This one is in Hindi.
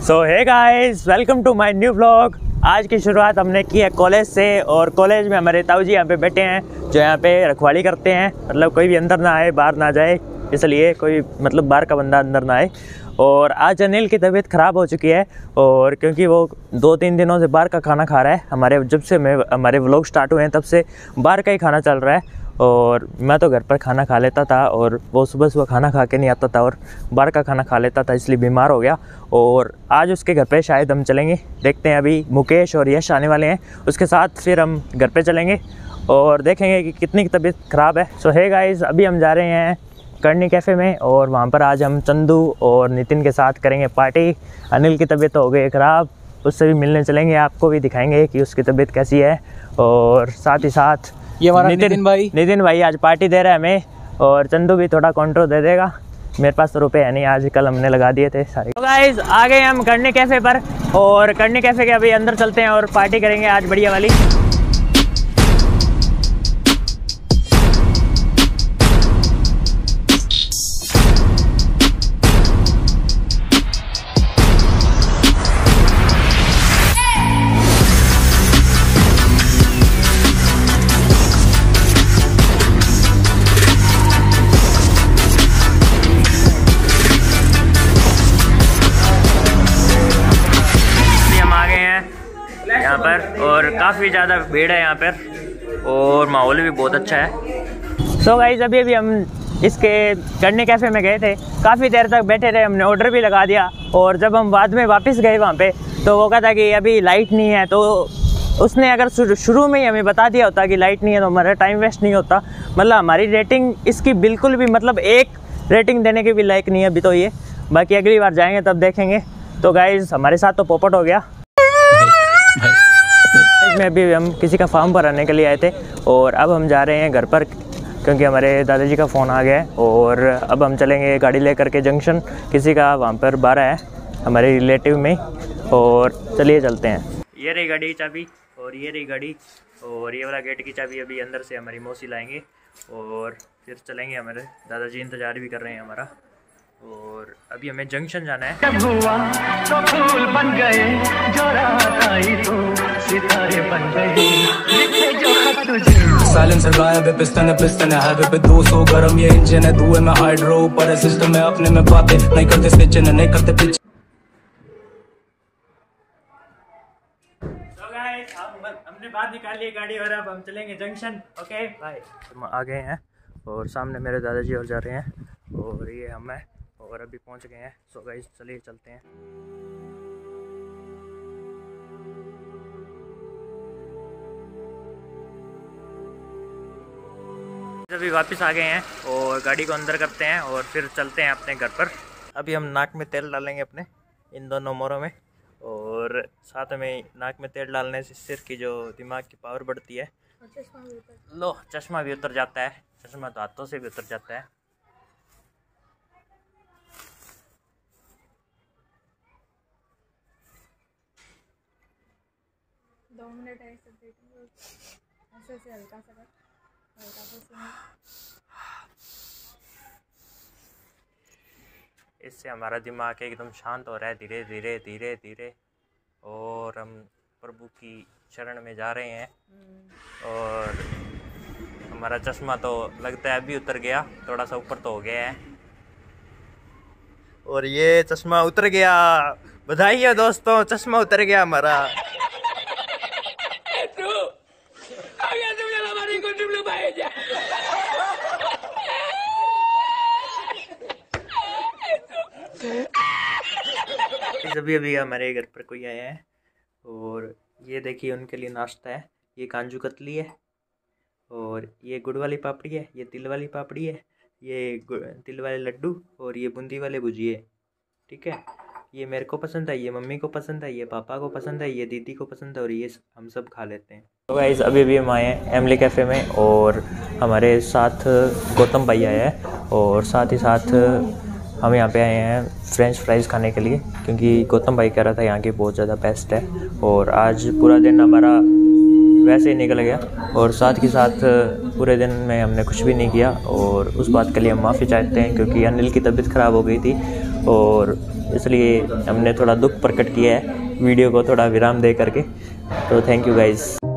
So hey guys, welcome to my new vlog. आज की शुरुआत हमने की है कॉलेज से, और कॉलेज में हमारे ताऊ जी यहाँ पे बैठे हैं जो यहाँ पे रखवाली करते हैं। मतलब कोई भी अंदर ना आए, बाहर ना जाए, इसलिए कोई मतलब बाहर का बंदा अंदर ना आए। और आज अनिल की तबीयत ख़राब हो चुकी है, और क्योंकि वो 2-3 दिनों से बाहर का खाना खा रहा है। हमारे व्लॉग स्टार्ट हुए हैं तब से बाहर का ही खाना चल रहा है। और मैं तो घर पर खाना खा लेता था, और वो सुबह सुबह खाना खा के नहीं आता था और बाहर का खाना खा लेता था, इसलिए बीमार हो गया। और आज उसके घर पे शायद हम चलेंगे, देखते हैं। अभी मुकेश और यश आने वाले हैं, उसके साथ फिर हम घर पे चलेंगे और देखेंगे कि कितनी तबीयत ख़राब है। सो हे गाइस, अभी हम जा रहे हैं करनी कैफ़े में, और वहाँ पर आज हम चंदू और नितिन के साथ करेंगे पार्टी। अनिल की तबीयत हो गई ख़राब, उससे भी मिलने चलेंगे, आपको भी दिखाएंगे कि उसकी तबीयत कैसी है। और साथ ही साथ ये हमारा नितिन भाई आज पार्टी दे रहा है हमें, और चंदू भी थोड़ा कॉन्ट्रो दे देगा। मेरे पास तो रुपए है नहीं, आज कल हमने लगा दिए थे सारे। तो गाइस, आ गए हम करनी कैफ़े पर, और करनी कैफ़े के अभी अंदर चलते हैं और पार्टी करेंगे आज बढ़िया वाली। यहाँ पर और काफ़ी ज़्यादा भीड़ है यहाँ पर, और माहौल भी बहुत अच्छा है। सो गाइस, अभी हम इसके करनी कैफ़े में गए थे, काफ़ी देर तक बैठे रहे, हमने ऑर्डर भी लगा दिया। और जब हम बाद में वापस गए वहाँ पे, तो वो कहता कि अभी लाइट नहीं है। तो उसने अगर शुरू में ही हमें बता दिया होता कि लाइट नहीं है, तो हमारा टाइम वेस्ट नहीं होता। मतलब हमारी रेटिंग इसकी बिल्कुल भी, मतलब एक रेटिंग देने के भी लायक नहीं है अभी तो ये। बाकी अगली बार जाएंगे तब देखेंगे। तो गाइस, हमारे साथ तो पोपट हो गया। में अभी हम किसी का फॉर्म भराने के लिए आए थे, और अब हम जा रहे हैं घर पर, क्योंकि हमारे दादाजी का फ़ोन आ गया है। और अब हम चलेंगे गाड़ी लेकर के जंक्शन, किसी का वहाँ पर बारह है हमारे रिलेटिव में। और चलिए चलते हैं। ये रही गाड़ी की चाबी, और ये रही गाड़ी, और ये वाला गेट की चाबी अभी अंदर से हमारी मौसी लाएंगे, और फिर चलेंगे। हमारे दादाजी इंतज़ार भी कर रहे हैं हमारा, और अभी हमें जंक्शन जाना है। जब हुआ तो फूल बन गए, जो रात आई तो सितारे बन गए, लिखे जो खत तुझे। साइलेंसर गायब है, पिस्टन है हाईवे पे 200 गरम ये इंजन है, धुएं में हाइड्रो ऊपर है सिस्टम है, अपने में बातें नहीं करते स्विच नहीं करते पिच। तो गाइस, हमने बात निकाल ली गाड़ी, और अब हम चलेंगे जंक्शन। Okay bye. हम आ गए हैं, और सामने मेरे दादाजी और जा रहे हैं, और ये हम हैं, और अभी पहुंच गए हैं। सो गाइस, चलिए चलते हैं। अभी वापस आ गए हैं, और गाड़ी को अंदर करते हैं, और फिर चलते हैं अपने घर पर। अभी हम नाक में तेल डालेंगे अपने इन दोनों मोरों में, और साथ में नाक में तेल डालने से सिर की जो दिमाग की पावर बढ़ती है। लो, चश्मा भी उतर जाता है, चश्मा तो हाथों से भी उतर जाता है। ऐसे से हल्का सा इससे हमारा दिमाग एकदम शांत हो रहा है धीरे धीरे धीरे धीरे, और हम प्रभु की शरण में जा रहे हैं। और हमारा चश्मा तो लगता है अभी उतर गया, थोड़ा सा ऊपर तो हो गया है, और ये चश्मा उतर गया। बधाई है दोस्तों, चश्मा उतर गया हमारा। अभी हमारे घर पर कोई आया है, और ये देखिए उनके लिए नाश्ता है। ये काजू कतली है, और ये गुड़ वाली पापड़ी है, ये तिल वाली पापड़ी है, ये तिल वाले लड्डू, और ये बूंदी वाले भुजिए। ठीक है, ये मेरे को पसंद है, ये मम्मी को पसंद है, ये पापा को पसंद है, ये दीदी को पसंद है, और ये हम सब खा लेते हैं। तो गाइस, अभी हम आए हैं एमली कैफ़े में, और हमारे साथ गौतम भाई आया है, और साथ ही साथ हम यहाँ पे आए हैं फ्रेंच फ्राइज़ खाने के लिए, क्योंकि गौतम भाई कह रहा था यहाँ की बहुत ज़्यादा बेस्ट है। और आज पूरा दिन हमारा वैसे ही निकल गया। और साथ के साथ पूरे दिन में हमने कुछ भी नहीं किया और उस बात के लिए हम माफ़ी चाहते हैं, क्योंकि अनिल की तबीयत ख़राब हो गई थी और इसलिए हमने थोड़ा दुख प्रकट किया है वीडियो को थोड़ा विराम दे करके। तो थैंक यू गाइज़।